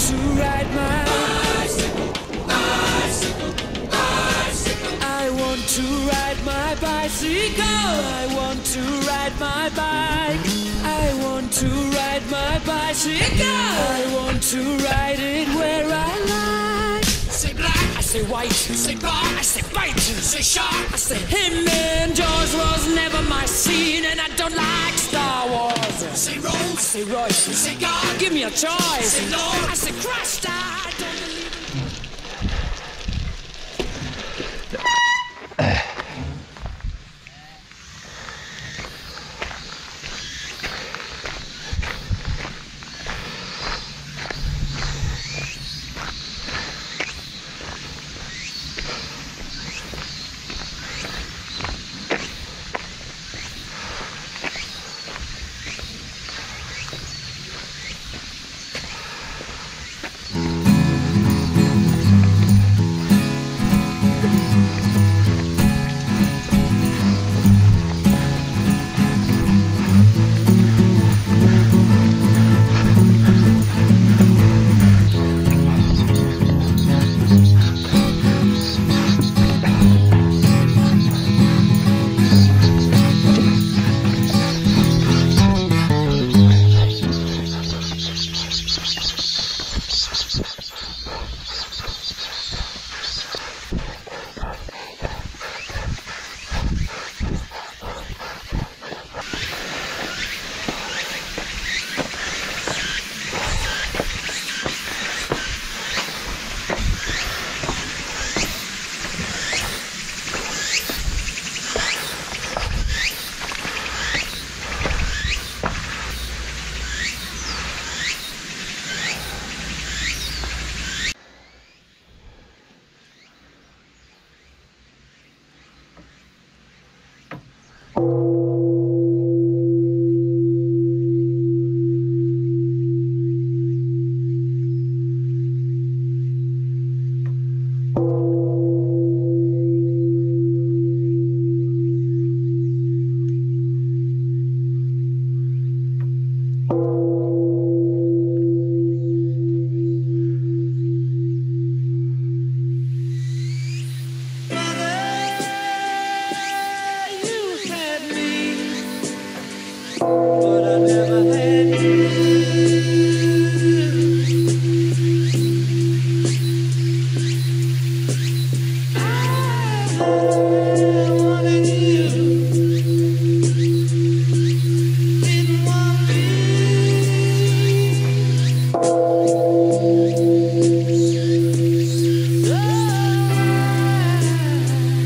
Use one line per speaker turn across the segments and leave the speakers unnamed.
to ride my
bicycle, bicycle, bicycle.
I want to ride my bicycle. I want to ride my bike. I want to ride my bicycle. I want to ride it where I like.
Say black,
I say white.
say bar,
I say bite.
say shark,
I say him and Jaws was never my scene, and I don't like Star Wars.
say
I
Rose,
say Royce.
say God,
Give me a choice.
say Lord.
I say Christ. I don't believe in but I never had you. I wanted you, didn't want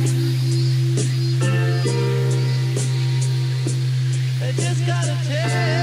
I just gotta tell